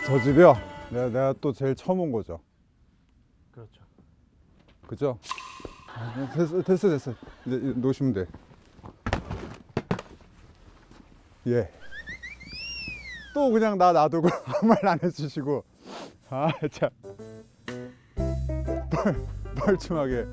저 집이요? 내가 또 제일 처음 온 거죠. 그렇죠. 그죠? 됐어. 이제 놓으시면 돼. 예. 또 그냥 나 놔두고 아무 말 안 해주시고. 아, 참. 멀쩡하게.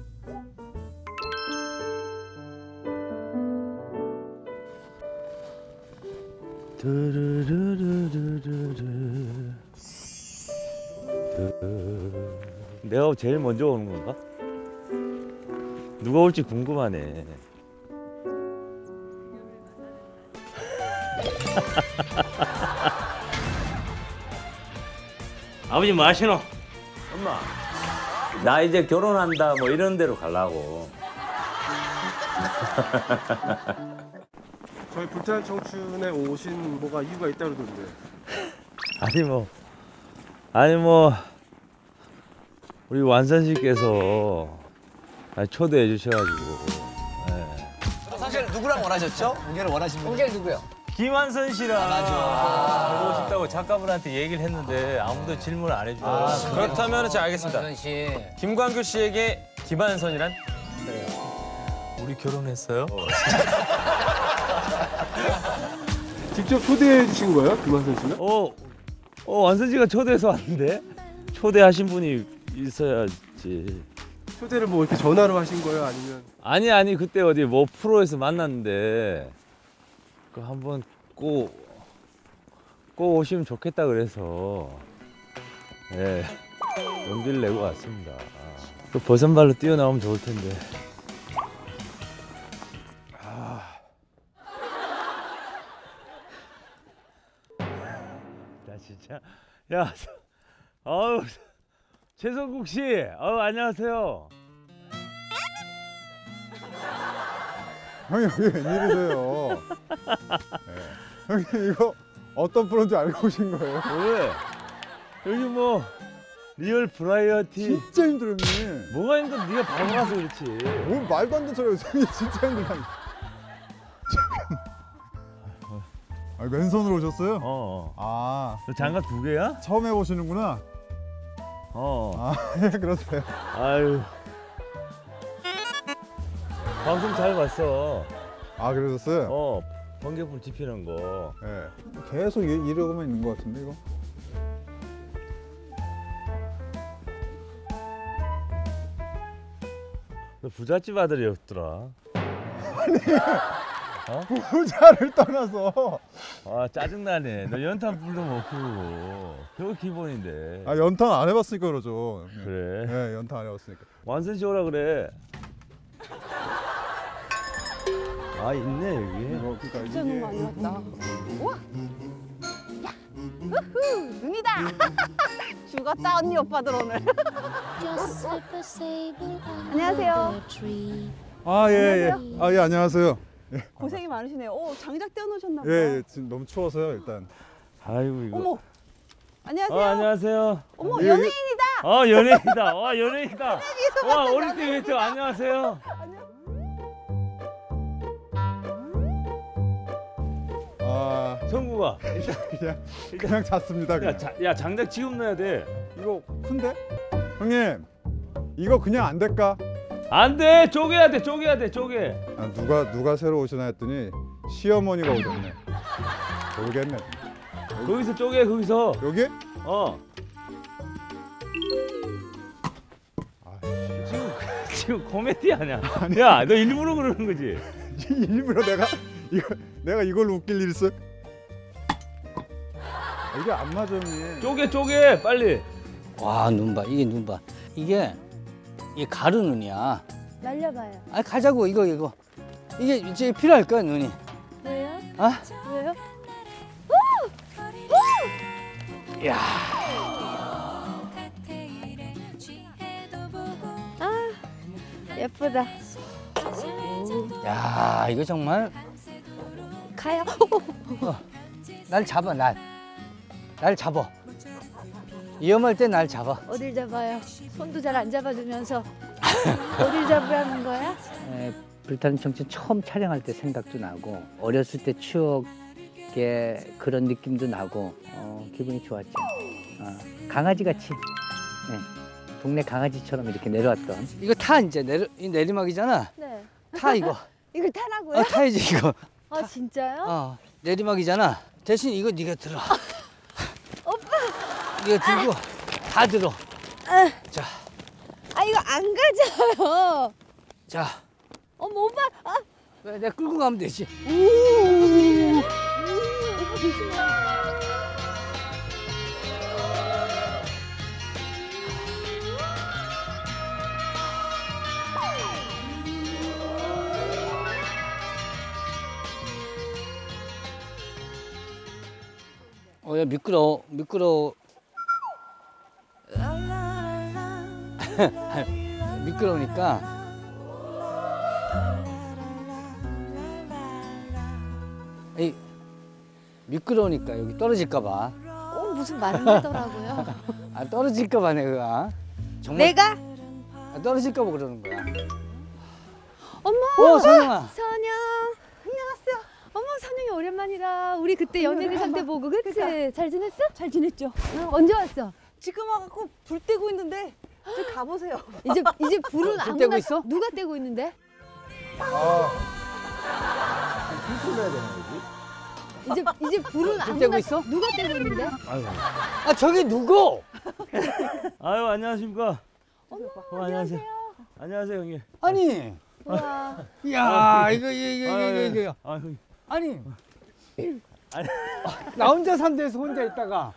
내가 제일 먼저 오는 건가? 누가 올지 궁금하네. 아버지 뭐 하시노? 엄마, 나 이제 결혼한다 뭐 이런 데로 가려고. 저희 불타는 청춘에 오신 뭐가 이유가 있다 그러던데. 아니 뭐 우리 완선 씨께서 초대해 주셔가지고. 사실 누구랑 원하셨죠? 공개를 원하신 분? 공개 누구요? 김완선 씨랑 맞아. 보고 싶다고 작가분한테 얘기를 했는데 아무도 질문을 안 해주더라고요. 그렇다면 제가 알겠습니다. 김완선 씨. 김광규 씨에게 김한선이란? 우리 결혼했어요? 직접 초대해 주신 거예요? 김한선 씨는? 완선 씨가 초대해서 왔는데? 초대하신 분이 있어야지. 초대를 뭐 이렇게 전화로 하신 거예요? 아니면? 아니 그때 어디 뭐 프로에서 만났는데 그 한번 꼭 오시면 좋겠다 그래서 예 용기를 내고 왔습니다. 그 버선발로 뛰어나오면 좋을 텐데. 나 진짜 야 최성국 씨, 안녕하세요. 형님 여기 웬일이세요? 네. 형님 이거 어떤 프로인지 알고 오신 거예요? 왜? 여기 뭐 리얼 브라이어티. 진짜 힘들어 형님. 뭐가 힘들어? 네가 바보라서 그렇지. 뭘 말도 안 되는 소리야. 형님 진짜 힘들다. 아, 맨손으로 오셨어요? 아, 너 장갑 2개야? 처음 해보시는구나. 아, 예, 그러세요. 아유. 방송 잘 봤어. 아, 그러셨어요? 번개불 지피는 거. 예. 계속 이러고만 있는 것 같은데 이거. 너 부잣집 아들이었더라. 부자를 떠나서. 아 짜증나네. 너 연탄 불도 못 피우고. 그거 기본인데. 아, 연탄 안 해봤으니까 그러죠. 형님. 그래. 예, 연탄 안 해봤으니까. 완선 씨 오라 그래. 아 있네 여기. 이거 그러니까 진짜 너무 많이 왔다. 우와! 야! 우후! 눈이다! 죽었다 언니 오빠들 오늘. 안녕하세요. 아, 예. 아, 예, 안녕하세요. 고생이 많으시네요. 오, 장작 떼어놓으셨나 보다. 예, 지금 너무 추워서요, 일단. 아이고 이거. 어머! 안녕하세요. 안녕하세요. 어머, 예, 연예인이다! 연예인이다. 와 연예인이다. 와 어릴 때 ਵੇ트 안녕하세요. 아, 성구가 그냥 잤습니다. 그냥. 야 장작 지금 넣어야 돼. 이거 큰데? 형님, 이거 그냥 안 될까? 안 돼. 쪼개야 돼. 쪼개. 아, 누가 새로 오시나 했더니 시어머니가 오셨네. 모르겠네. 거기서 쪼개 거기서. 여기? 지금 코미디 아니야? 야 너 일부러 그러는 거지? 일부러 내가 이걸로 웃길 일 있어? 이게 안 맞아 형님. 쪼개 빨리. 와, 눈 봐. 이게 눈 봐. 이게 가루 눈이야. 날려봐요. 아, 가자고. 이거. 이게 이제 필요할 거야, 눈이. 왜요? 아? 왜요? 야. 아, 예쁘다. 야, 이거 정말 가요. 날 잡아, 날 잡아. 위험할 때 날 잡아. 어딜 잡아요? 손도 잘 안 잡아주면서 어딜 잡으라는 거야? 불타는 청춘 처음 촬영할 때 생각도 나고 어렸을 때 추억의 그런 느낌도 나고 기분이 좋았죠. 강아지 같이 동네 강아지처럼 이렇게 내려왔던. 이거 타 이제 이 내리막이잖아. 네. 타 이거. 이걸 타라고요? 타야지 이거. 아 진짜요? 내리막이잖아. 대신 이거 네가 들어. 오빠. 네가 들고 다 들어. 자, 아 이거 안 가져요. 자. 어머 오빠. 아. 왜 내가 끌고 가면 되지. 오빠 조심해. 야 미끄러워. 미끄러우니까 미끄러우니까 여기 떨어질까봐. 꼭 무슨 말을 하더라고요. 떨어질까봐 내가. 정말 내가? 떨어질까봐 그러는 거야. 어머. 선영아. 선영. 안녕하세요. 어머 선영이 오랜만이다. 우리 그때 연예대상 때 보고 그치? 잘 지냈어? 잘 지냈죠. 언제 왔어? 지금 와갖고 불 떼고 있는데 저 가보세요. 이제 불은 불 아무나 떼고 있어? 누가 떼고 있는데? 필수를 해야 되는 거지? 이제 불은 불 아무나 떼고 있어? 누가 떼고 있는데? 저기 누구? 아유 안녕하십니까. 안녕하세요. 안녕하세요 형님. 아니. 와. 야 이거. 아유. 아니. 나 혼자 산 데서 혼자 있다가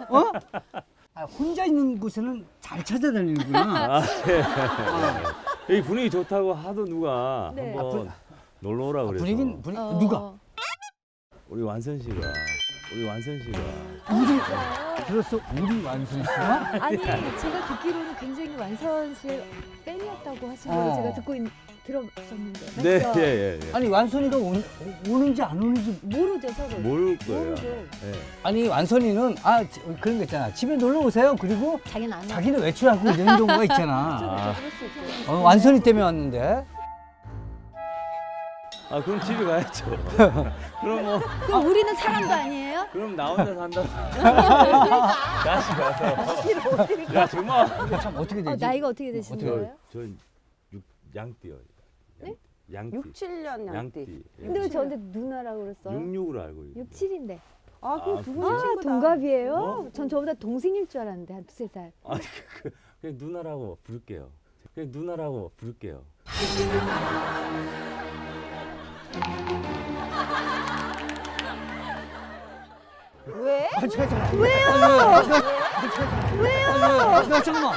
혼자 있는 곳에는 잘 찾아다니는구나. 여기 분위기 좋다고 하도 누가 네. 한번 놀러 오라 그래서. 분위기 누가? 우리 완선 씨가. 들었어? 우리 완순 씨가? 아니 제가 듣기로는 굉장히 완선 씨 팬이었다고 하신 걸로 제가 들었었는데. 네, 맞죠? 예. 아니 완선이가 오는지 안 오는지 모르죠 서로. 모를 거예요. 모르죠. 예. 아니 완선이는 그런 거 있잖아. 집에 놀러 오세요. 그리고 자기는 안 와. 자기는 외출하고 이런 경우가 있잖아. 그럴 수 있죠. 완선이 때문에 왔는데. 그럼 집에 가야죠. 그럼 뭐. 그럼 우리는 사람도 아니에요? 그럼 나 혼자 산다. 다시 가서. 야 정말. 참 어떻게 되지? 나이가 어떻게 되시는 거예요? 전 양띠요. 네? 양띠. 6, 7년 양띠. 근데 왜 저한테 누나라고 그랬어요? 66으로 알고 있는데. 6, 7인데. 그럼 두 분이 아, 친구다. 동갑이에요? 어? 전 저보다 동생일 줄 알았는데 한 두세 살. 그냥 누나라고 부를게요. 왜? 왜요? 잠깐만.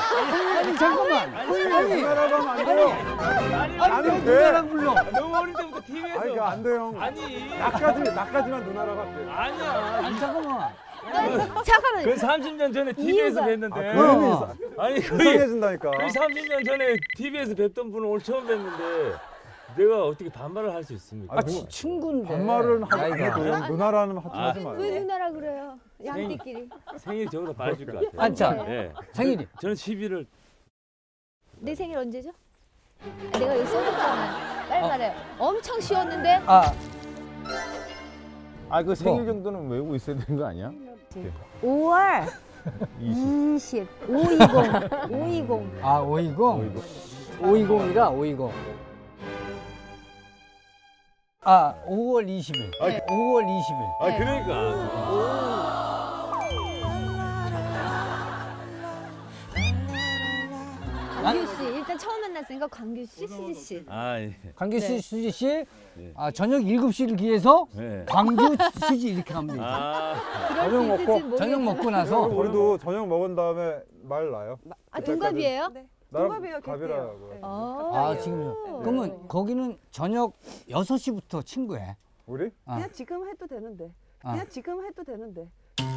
누나라고 하면 안 돼요. 아니 누나랑 불러. 너무 어릴 때부터 TV에서. 아니 그안 돼요. 아니. 나까지만 누나라고 할게요. 아니야. 아니 잠깐만. 잠깐만. 그 30년 전에 TV에서 이유가- 뵀는데. 그러면 아니 거의 이상해진다니까. 30년 전에 TV에서 뵀던 분을 오늘 처음 뵀는데 내가 어떻게 반말을 할 수 있습니까? 친구인데. 반말은 하지 나이가. 말고 누나라는 하지 마요. 왜 누나라 그래요? 양띠끼리. 생일 저보다 빨리 줄 것 같아요. 아, 자. 예. 생일이. 저는 11월. 내 생일 언제죠? 내가 여기 써줬잖아. 빨리 말해. 엄청 쉬웠는데. 그 생일 정도는 외우고 있어야 되는 거 아니야? 5월 20. 520. 520. 520? 520이라 520. 5월 20일. 네. 5월 20일. 그러니까. 광규 씨 일단 처음 만났으니까 광규 씨, 수지 씨. 예. 광규 씨, 네. 수지 씨, 네. 저녁 7시를 기해서 네. 광규, 수지 이렇게 하면 되지. 그럴 수 저녁 있을지 먹고- 모르겠지만. 저녁 먹고 나서 우리도 저녁 먹은 다음에 말 나요. 동갑이에요? 네. 나랑 동갑이에요, 갑이라고요. 네. 지금요. 그러면 거기는 저녁 6시부터 친구해. 우리? 그냥 지금 해도 되는데. 그냥 지금 해도 되는데.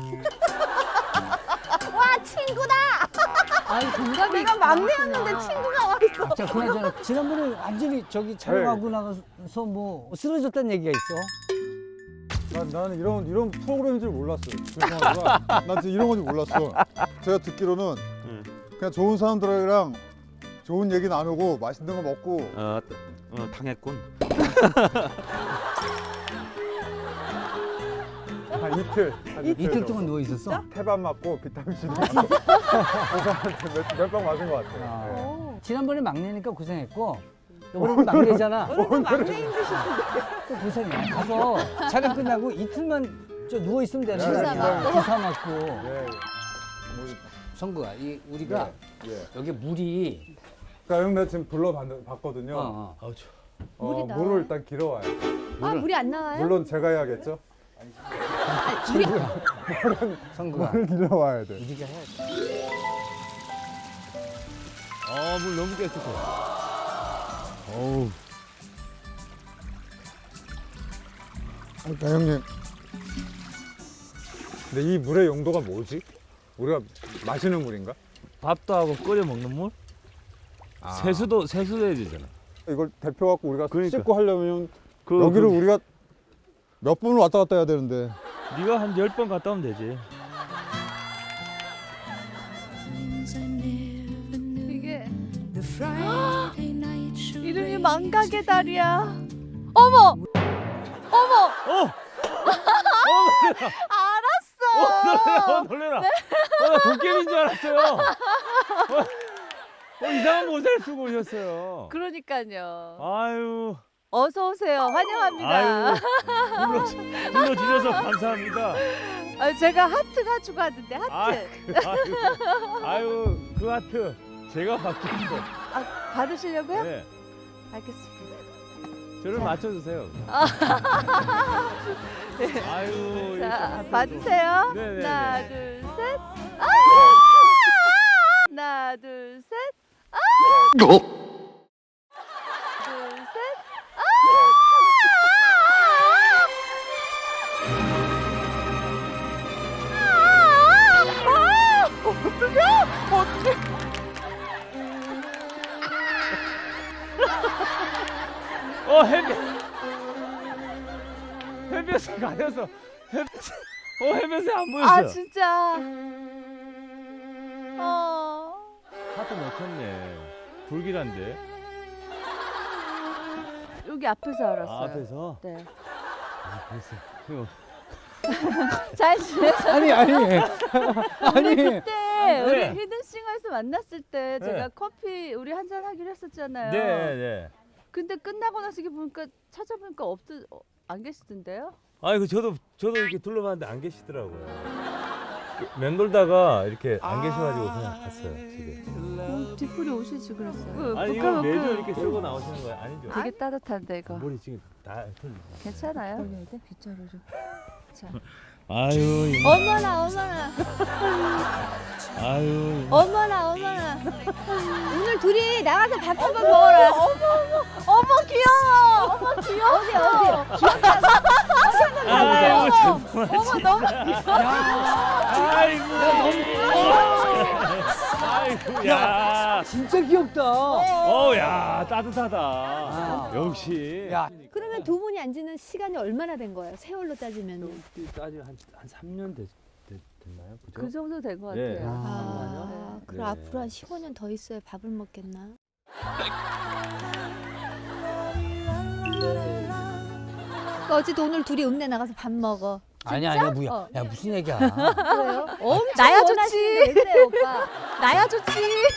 와 친구다. 동갑이. 내가 막내였는데 많구나. 친구가 와 있어. 자, 그나저나 지난번에 완전히 저기 촬영하고 나가서 뭐 쓰러졌다는 얘기가 있어. 나는 이런 프로그램인 줄 몰랐어. 죄송하지만 난 진짜 이런 건지 몰랐어. 제가 듣기로는 그냥 좋은 사람들이랑 좋은 얘기 나누고 맛있는 거 먹고 당했군. 한 이틀. 이틀 동안 누워 있었어? 태반 맞고 비타민C 몇 병 맞은 것 같아요. 네. 지난번에 막내니까 고생했고 이번에는 막내잖아. 오늘도 막내 힘드시던데. 또 고생이야. 가서 촬영 끝나고 이틀만 저 누워 있으면 되는 주사 거야. 주사 맞고. 네. 성구야, 우리가 여기 물이 그러니까 형 내가 지금 불러봤거든요. 물을 일단 길어와요. 아, 물이 안 나와요? 물론 제가 해야겠죠? 성구야. 물을 길어와야 돼. 우리가 해야 돼. 물 너무 깨끗해. 어우. 그러니까 형님. 근데 이 물의 용도가 뭐지? 우리가 마시는 물인가? 밥도 하고 끓여 먹는 물? 세수도 해야 되잖아. 이걸 데펴 갖고 우리가 그러니까. 씻고 하려면 여기를 우리가 몇 분을 왔다 갔다 해야 되는데. 네가 한 10번 갔다 오면 되지. 이게 이름이 망각의 달이야. 어머! 어머! 알았어! 놀래라. 나 도깨비인 줄 알았어요. 이상한 모자를 쓰고 오셨어요. 그러니까요. 아유. 어서 오세요. 환영합니다. 아유. 불러주셔서 감사합니다. 아, 제가 하트 가지고 왔는데 하트. 아유, 그 하트 제가 받겠는데. 아, 받으시려고요? 네. 알겠습니다. 저를 맞춰주세요. 아유. 이렇게 자, 하트도. 받으세요. 네네네. 하나, 둘, 셋. 하나, 둘, 셋. 둘, 셋. 어떡해? 햇볕에 가려서 햇볕에 안 보였어. 아, 진짜. 하트 놓쳤네. 불길한데. 여기 앞에서 알았어요. 앞에서? 네. 그래서 잘 지내셨어요? 아니. 그때 우리 네. 히든싱어에서 만났을 때 제가 커피 우리 한잔 하기로 했었잖아요. 네. 근데 끝나고 나서 이렇게 보니까 찾아보니까 안 계시던데요? 아이고 저도 이렇게 둘러봤는데 안 계시더라고요. 맴돌다가 이렇게 안 계셔가지고 그냥 갔어요 집에. 뒤풀이 오시지 그랬어요. 아니 이거 매주 이렇게 쓰고 나오시는 거예요? 아니죠? 되게 따뜻한데 이거. 머리 지금 다 털리네. 괜찮아요? 빗자루 좀. 자. 아유. 어머나. 아유. 어머나. 오늘 둘이 나가서 밥 한 번 먹어라. 어머 귀여워. 어디? 귀엽다. 어머 너무 귀여워. 아이고. 야. 진짜 귀엽다. 야 따뜻하다. 역시. 야, 그러면 두 분이 앉는 시간이 얼마나 된 거예요? 세월로 따지면. 따지면 한 3년 됐나요? 그죠? 그 정도 된 것 네. 같아요. 그럼 네. 앞으로 한 15년 더 있어야 밥을 먹겠나? 그러니까 어쨌든 오늘 둘이 읍내 나가서 밥 먹어. 아니야, 뭐야. 야, 무슨 얘기야. 그래요? 엄청 나야 좋지. 원하시는데 왜 그래요, 오빠? 나야 좋지.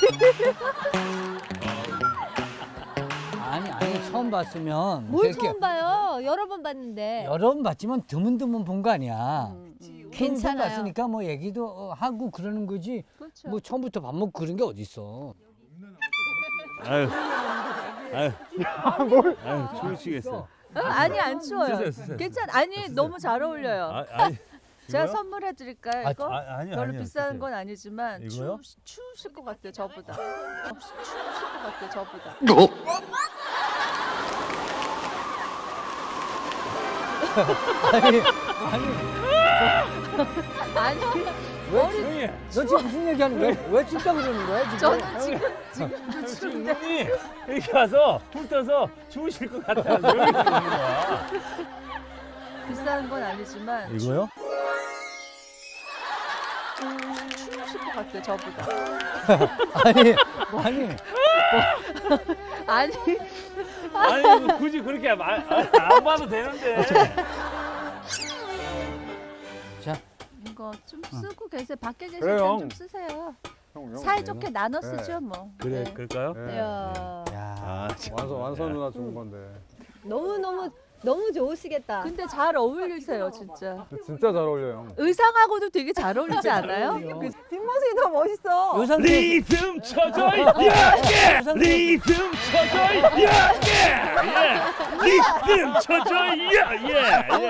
아니, 처음 봤으면. 뭘 이렇게 처음 봐요? 여러 번 봤는데. 여러 번 봤지만 드문드문 본 거 아니야. 괜찮아. 괜찮아요. 봤으니까 뭐 얘기도 하고 그러는 거지. 그렇죠. 뭐 처음부터 밥 먹고 그런 게 어딨어. 아유. 추우시겠어요. 아니 안 추워요. 쓰세요. 괜찮아. 아니 너무 잘 어울려요. 아니. 제가 이거요? 선물해 드릴까요? 이거? 아니요. 별로 비싼 건 아니지만 이거요? 추우실 것 같아요. 저보다. 추우실 것 같아요. 저보다. 아니 형님. 너 지금 무슨 얘기하는 거야? 왜 춥다 그러는 거야, 지금? 저는 지금도 추운데. 눈이 이렇게 와서 푹 떠서 추우실 것 같아서 여기 있는 거야. 비싼 건 아니지만 이거요? 추우실 것 같아요. 저보다. 아니. 아니 굳이 그렇게 안 봐도 되는데. 거 좀 쓰고 계세요. 밖에 계실 그래요. 땐 좀 쓰세요. 형, 사이좋게 나눠 쓰죠 뭐. 그래 네. 그럴까요? 네. 야. 아, 완선 누나 준 건데. 너무 좋으시겠다. 근데 잘 어울리세요 진짜. 진짜 잘 어울려요. 의상하고도 되게 잘 어울리지 않아요? 뒷모습이 더 멋있어. 요 상태 리듬 쳐줘 야게 리듬 쳐줘 야게 리듬 쳐줘 야예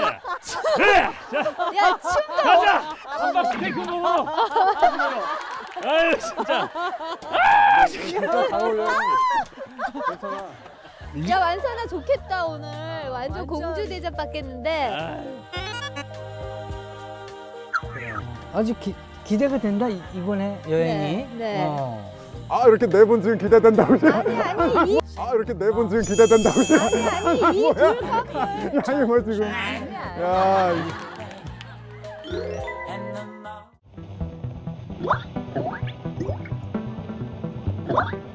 야, 춤도. 가자 한 바퀴 테이크 먹어 아유 진짜 진짜 잘 어울려요. 괜찮아. 야, 완선아 좋겠다 오늘. 완전 공주 대접 받겠는데. 아주 기대가 된다 이번에 여행이. 네, 네. 아 이렇게 네 분 지금 기대된다고. 아니 아 이렇게 네 분 지금 기대된다고. 아니 이 뭐야? 둘 커플. 야 이거 지금. 아니야. 야. 이거.